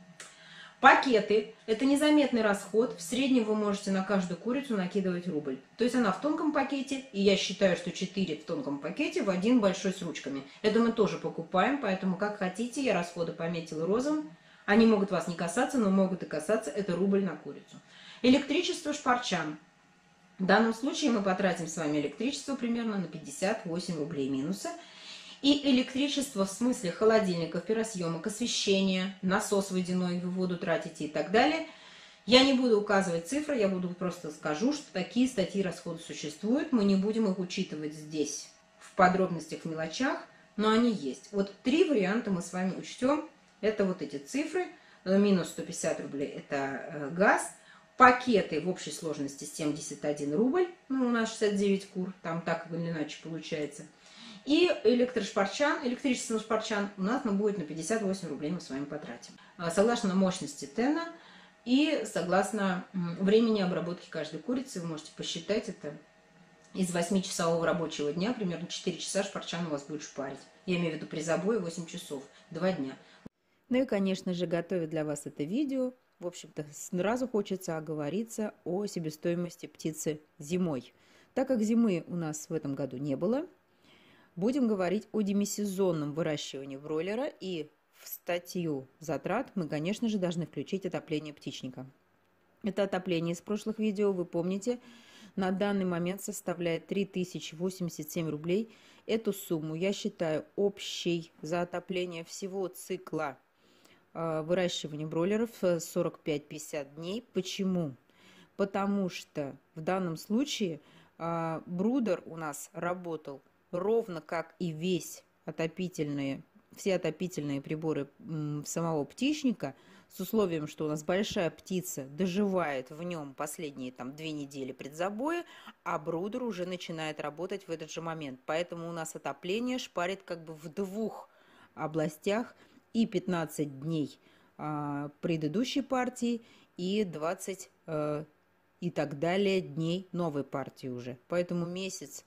Пакеты – это незаметный расход. В среднем вы можете на каждую курицу накидывать рубль. То есть она в тонком пакете, и я считаю, что 4 в тонком пакете в один большой с ручками. Это мы тоже покупаем, поэтому как хотите, я расходы пометила розовым. Они могут вас не касаться, но могут и касаться. Это рубль на курицу. Электричество шпарчан. В данном случае мы потратим с вами электричество примерно на 58 рублей минуса. И электричество в смысле холодильников, пиросъемок, освещения, насос водяной, вы воду тратите и так далее. Я не буду указывать цифры, я буду просто скажу, что такие статьи расходов существуют. Мы не будем их учитывать здесь в подробностях, в мелочах, но они есть. Вот 3 варианта мы с вами учтем. Это вот эти цифры. Минус 150 рублей – это газ. Пакеты в общей сложности 71 рубль. Ну, у нас 69 кур, там так или иначе получается. И электричество шпарчан у нас будет на 58 рублей мы с вами потратим. Согласно мощности тена и согласно времени обработки каждой курицы, вы можете посчитать это. Из 8-часового рабочего дня примерно 4 часа шпарчан у вас будет шпарить. Я имею в виду при забое 8 часов, 2 дня. Ну и, конечно же, готовя для вас это видео, в общем-то, сразу хочется оговориться о себестоимости птицы зимой. Так как зимы у нас в этом году не было, будем говорить о демисезонном выращивании бройлера, и в статью затрат мы, конечно же, должны включить отопление птичника. Это отопление из прошлых видео, вы помните, на данный момент составляет 3087 рублей. Эту сумму я считаю общей за отопление всего цикла выращивания бройлеров 45-50 дней. Почему? Потому что в данном случае брудер у нас работал ровно как и все отопительные приборы самого птичника, с условием, что у нас большая птица доживает в нем последние 2 недели предзабоя, а брудер уже начинает работать в этот же момент. Поэтому у нас отопление шпарит как бы в 2 областях: и 15 дней предыдущей партии, и 20 и так далее дней новой партии уже. Поэтому месяц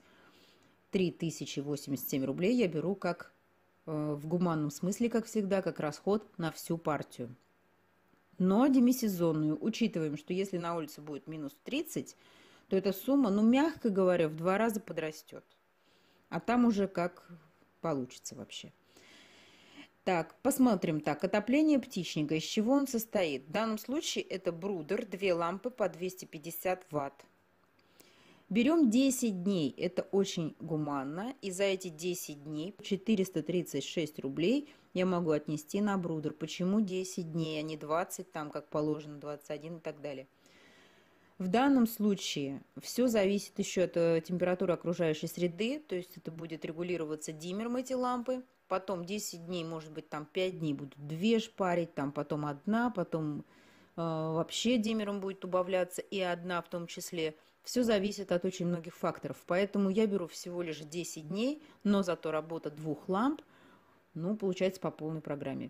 3087 рублей я беру как в гуманном смысле, как всегда, как расход на всю партию. Но демисезонную учитываем, что если на улице будет минус 30, то эта сумма, ну, мягко говоря, в 2 раза подрастет. А там уже как получится вообще. Так, посмотрим. Так, отопление птичника. Из чего он состоит? В данном случае это брудер, 2 лампы по 250 ватт. Берем 10 дней. Это очень гуманно. И за эти 10 дней 436 рублей я могу отнести на брудер. Почему 10 дней, а не 20, там как положено, 21 и так далее? В данном случае все зависит еще от температуры окружающей среды, то есть это будет регулироваться диммером эти лампы. Потом 10 дней, может быть, там 5 дней будут 2 шпарить, там потом 1, потом вообще диммером будет убавляться и 1 в том числе. Все зависит от очень многих факторов. Поэтому я беру всего лишь 10 дней, но зато работа 2 ламп, ну, получается по полной программе.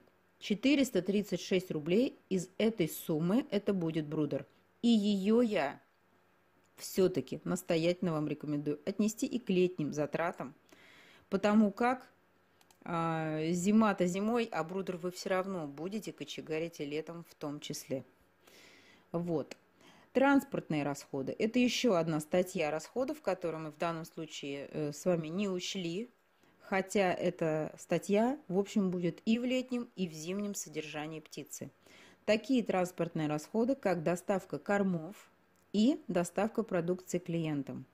436 рублей из этой суммы это будет брудер. И ее я все-таки настоятельно вам рекомендую отнести и к летним затратам, потому как зима-то зимой, а брудер вы все равно будете кочегарить и летом в том числе. Вот. Транспортные расходы. Это еще одна статья расходов, которую мы в данном случае с вами не учли, хотя эта статья, в общем, будет и в летнем, и в зимнем содержании птицы. Такие транспортные расходы, как доставка кормов и доставка продукции клиентам.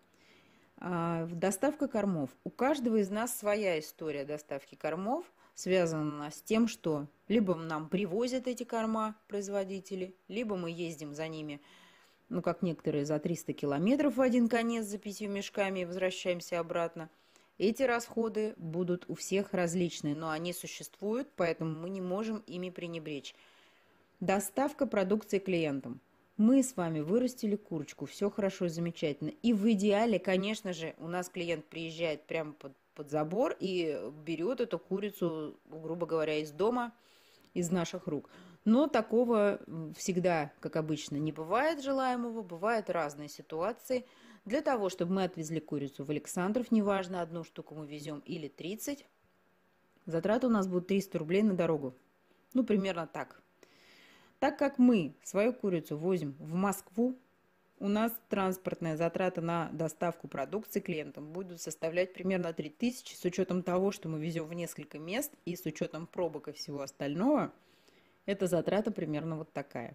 Доставка кормов. У каждого из нас своя история доставки кормов, связана с тем, что либо нам привозят эти корма производители, либо мы ездим за ними, ну, как некоторые, за 300 километров в один конец за 5 мешками и возвращаемся обратно. Эти расходы будут у всех различные, но они существуют, поэтому мы не можем ими пренебречь. Доставка продукции клиентам. Мы с вами вырастили курочку, все хорошо и замечательно. И в идеале, конечно же, у нас клиент приезжает прямо под забор и берет эту курицу, грубо говоря, из дома, из наших рук. Но такого всегда, как обычно, не бывает желаемого, бывают разные ситуации. Для того, чтобы мы отвезли курицу в Александров, неважно, 1 штуку мы везем или 30, затраты у нас будут 300 рублей на дорогу. Ну, примерно так. Так как мы свою курицу возим в Москву, у нас транспортная затрата на доставку продукции клиентам будет составлять примерно 3000, с учетом того, что мы везем в несколько мест, и с учетом пробок и всего остального, эта затрата примерно вот такая.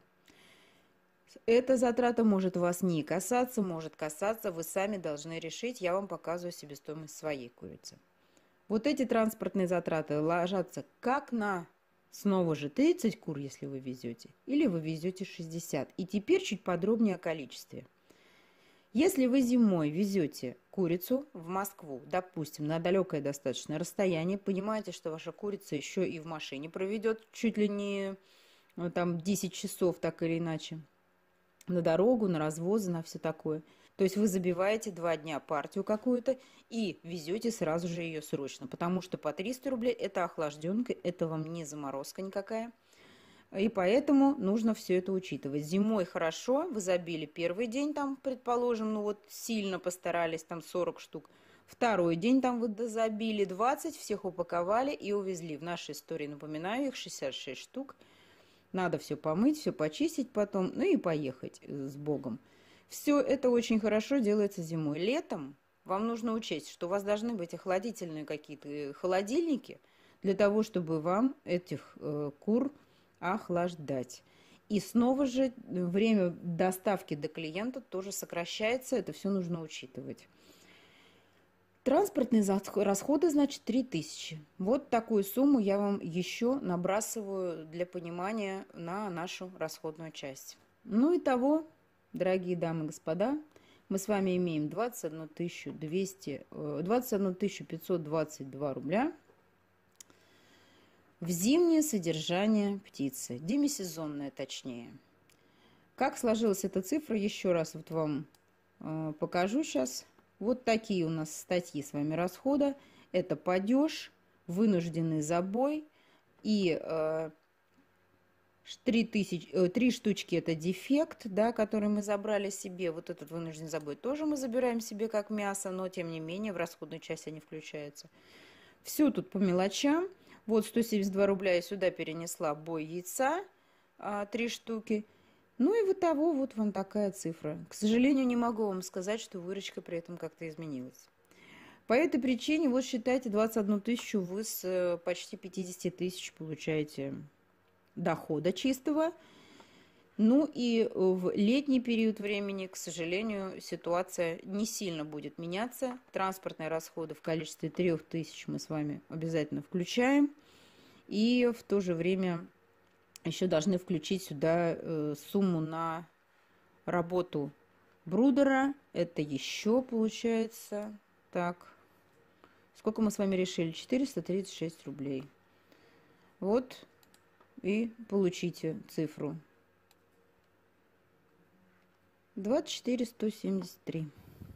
Эта затрата может вас не касаться, может касаться, вы сами должны решить, я вам показываю себестоимость своей курицы. Вот эти транспортные затраты ложатся как на снова же 30 кур, если вы везете, или вы везете 60. И теперь чуть подробнее о количестве. Если вы зимой везете курицу в Москву, допустим, на далекое достаточно расстояние, понимаете, что ваша курица еще и в машине проведет чуть ли не там 10 часов, так или иначе, на дорогу, на развозы, на все такое. То есть вы забиваете 2 дня партию какую-то и везете сразу же ее срочно, потому что по 300 рублей это охлажденка, это вам не заморозка никакая. И поэтому нужно все это учитывать. Зимой хорошо, вы забили первый день, там, предположим, ну вот сильно постарались, там 40 штук. Второй день там вы дозабили 20, всех упаковали и увезли. В нашей истории, напоминаю, их 66 штук. Надо все помыть, все почистить потом, ну и поехать с Богом. Все это очень хорошо делается зимой. Летом вам нужно учесть, что у вас должны быть охладительные какие-то холодильники для того, чтобы вам этих кур охлаждать. И снова же время доставки до клиента тоже сокращается, это все нужно учитывать. Транспортные расходы, значит, 3000. Вот такую сумму я вам еще набрасываю для понимания на нашу расходную часть. Ну и того, дорогие дамы и господа, мы с вами имеем 21 522 рубля в зимнее содержание птицы, демисезонное точнее. Как сложилась эта цифра, еще раз вот вам покажу сейчас. Вот такие у нас статьи с вами расхода. Это падеж, вынужденный забой и 3 штучки это дефект, да, который мы забрали себе. Вот этот вынужден забыть тоже мы забираем себе как мясо, но тем не менее в расходную часть они включаются. Все тут по мелочам. Вот 172 рубля я сюда перенесла бой яйца, 3 штуки. Ну и вот того, вот вам такая цифра. К сожалению, не могу вам сказать, что выручка при этом как-то изменилась. По этой причине, вот считайте, 21 тысячу вы с почти 50 тысяч получаете дохода чистого. Ну и в летний период времени, к сожалению, ситуация не сильно будет меняться. Транспортные расходы в количестве 3000 мы с вами обязательно включаем. И в то же время еще должны включить сюда сумму на работу брудера. Это еще получается, так, сколько мы с вами решили? 436 рублей. Вот и получите цифру. 24 173.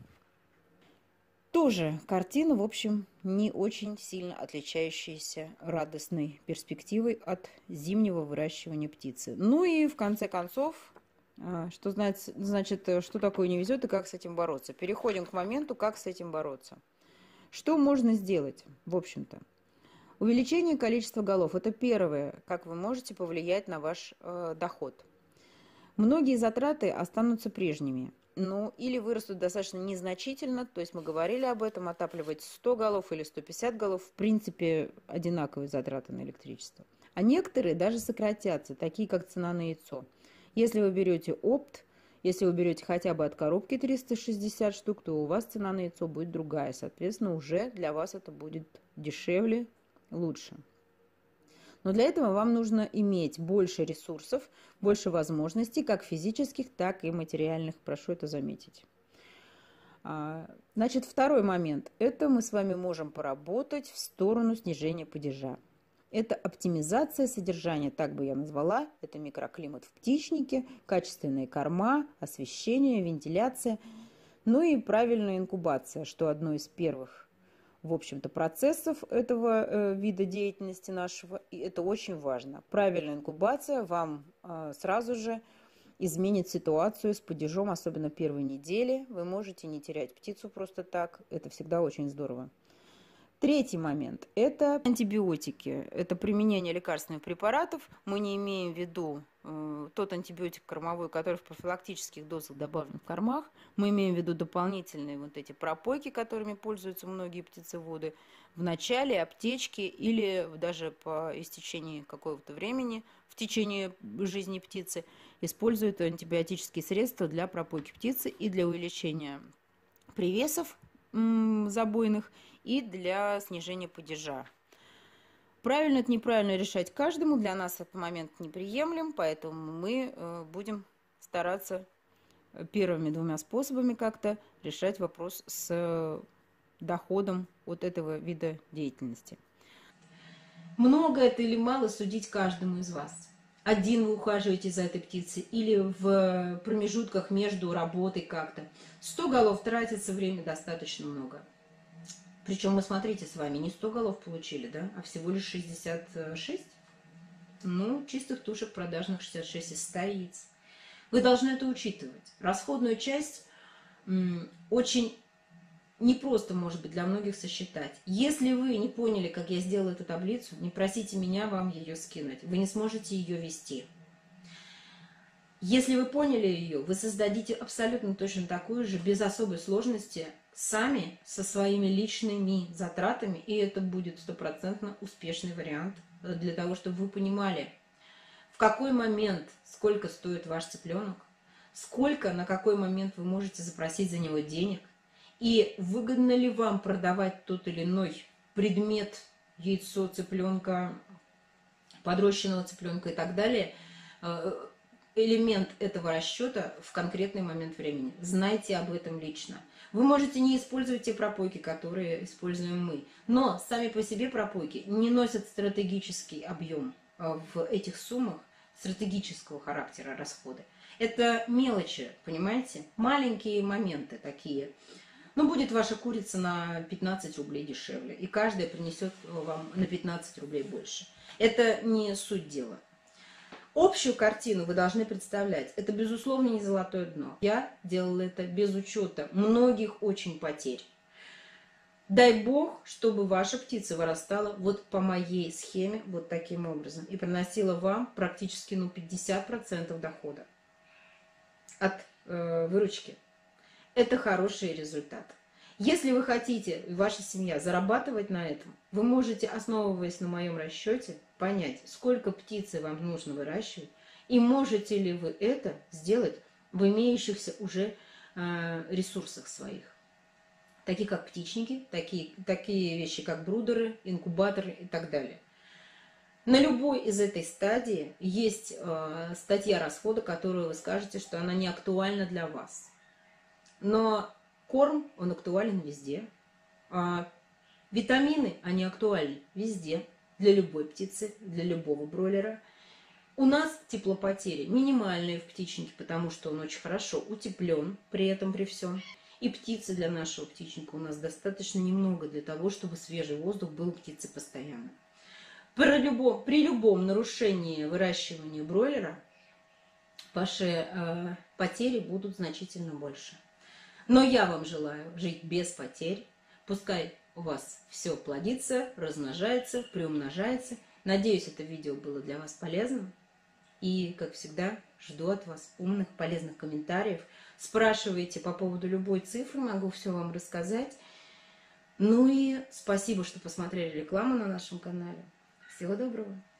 Тоже картина, в общем, не очень сильно отличающаяся радостной перспективой от зимнего выращивания птицы. Ну и в конце концов, что значит, что такое не везет и как с этим бороться. Переходим к моменту, как с этим бороться. Что можно сделать, в общем-то? Увеличение количества голов – это первое, как вы можете повлиять на ваш доход. Многие затраты останутся прежними, ну или вырастут достаточно незначительно, то есть мы говорили об этом, отапливать 100 голов или 150 голов, в принципе, одинаковые затраты на электричество. А некоторые даже сократятся, такие как цена на яйцо. Если вы берете опт, если вы берете хотя бы от коробки 360 штук, то у вас цена на яйцо будет другая, соответственно, уже для вас это будет дешевле, лучше. Но для этого вам нужно иметь больше ресурсов, больше возможностей, как физических, так и материальных. Прошу это заметить. Значит, второй момент. Это мы с вами можем поработать в сторону снижения падежа. Это оптимизация содержания, так бы я назвала. Это микроклимат в птичнике, качественные корма, освещение, вентиляция. Ну и правильная инкубация, что одно из первых, в общем-то, процессов этого вида деятельности нашего, и это очень важно. Правильная инкубация вам сразу же изменит ситуацию с падежом, особенно первой недели. Вы можете не терять птицу просто так, это всегда очень здорово. Третий момент – это антибиотики. Это применение лекарственных препаратов. Мы не имеем в виду тот антибиотик кормовой, который в профилактических дозах добавлен в кормах. Мы имеем в виду дополнительные вот эти пропойки, которыми пользуются многие птицеводы в начале, аптечки или даже по истечении какого-то времени, в течение жизни птицы, используют антибиотические средства для пропойки птицы и для увеличения привесов забойных, и для снижения падежа. Правильно это неправильно решать каждому. Для нас этот момент неприемлем, поэтому мы будем стараться первыми двумя способами как-то решать вопрос с доходом от этого вида деятельности. Много это или мало судить каждому из вас. Один вы ухаживаете за этой птицей или в промежутках между работой как-то. 100 голов тратится, время достаточно много. Причем мы, смотрите, с вами не 100 голов получили, да, а всего лишь 66. Ну, чистых тушек продажных 66 из 100 яиц. Вы должны это учитывать. Расходную часть очень непросто, может быть, для многих сосчитать. Если вы не поняли, как я сделала эту таблицу, не просите меня вам ее скинуть. Вы не сможете ее вести. Если вы поняли ее, вы создадите абсолютно точно такую же, без особой сложности, сами со своими личными затратами, и это будет стопроцентно успешный вариант для того, чтобы вы понимали, в какой момент, сколько стоит ваш цыпленок, сколько, на какой момент вы можете запросить за него денег, и выгодно ли вам продавать тот или иной предмет, яйцо цыпленка, подрощенного цыпленка и так далее, элемент этого расчета в конкретный момент времени. Знайте об этом лично. Вы можете не использовать те пропойки, которые используем мы, но сами по себе пропойки не носят стратегический объем в этих суммах, стратегического характера расходы. Это мелочи, понимаете? Маленькие моменты такие. Но будет ваша курица на 15 рублей дешевле, и каждая принесет вам на 15 рублей больше. Это не суть дела. Общую картину вы должны представлять. Это, безусловно, не золотое дно. Я делала это без учета многих очень потерь. Дай Бог, чтобы ваша птица вырастала вот по моей схеме, вот таким образом, и приносила вам практически 50% дохода от выручки. Это хороший результат. Если вы хотите, ваша семья, зарабатывать на этом, вы можете, основываясь на моем расчете, понять, сколько птицы вам нужно выращивать, и можете ли вы это сделать в имеющихся уже ресурсах своих. Такие как птичники, такие вещи как брудеры, инкубаторы и так далее. На любой из этой стадии есть статья расхода, которую вы скажете, что она не актуальна для вас. Но корм, он актуален везде. Витамины, они актуальны везде. Для любой птицы, для любого бройлера. У нас теплопотери минимальные в птичнике, потому что он очень хорошо утеплен при этом, при всем. И птицы для нашего птичника у нас достаточно немного для того, чтобы свежий воздух был у птицы постоянно. При любом нарушении выращивания бройлера ваши потери будут значительно больше. Но я вам желаю жить без потерь. Пускай у вас все плодится, размножается, приумножается. Надеюсь, это видео было для вас полезным. И, как всегда, жду от вас умных, полезных комментариев. Спрашивайте по поводу любой цифры, могу все вам рассказать. Ну и спасибо, что посмотрели рекламу на нашем канале. Всего доброго!